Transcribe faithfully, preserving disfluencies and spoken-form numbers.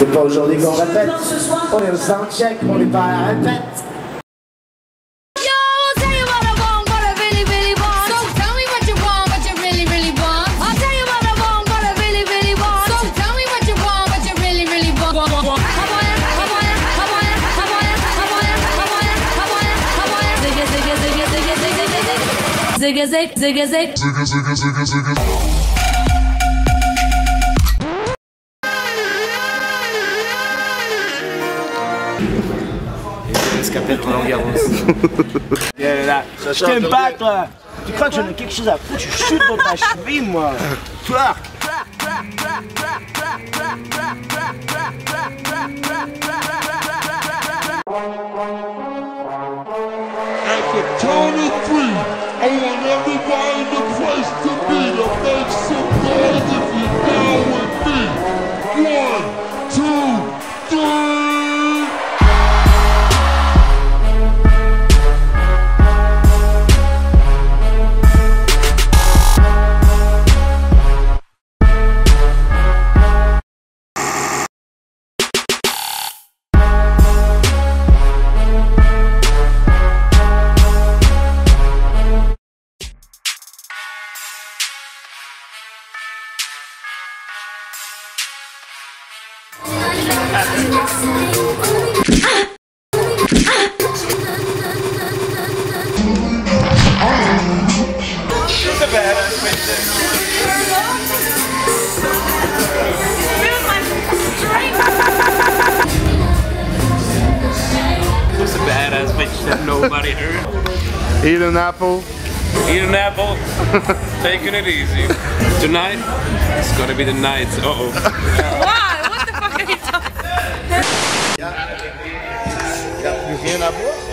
C'est pas aujourd'hui qu'on répète. On est au soundcheck, on n'est pas à la répète. Zigga zig, zigga zig, zigga zigga zigga zigga. Escapé de Roland Garros. Viens là, je t'aime pas toi. Tu crois que j'en ai quelque chose à foutre? Je chute dans ta cheville moi. Toi. Count of three. I want everybody in the place to be to make some noise if you're down with me. One, two, three. Who's a badass bitch that nobody heard? Eat an apple. Eat an apple. Taking it easy. Tonight, it's gonna be the night. Uh oh. Why? What the fuck are you talking about? Y'a plus rien à boire?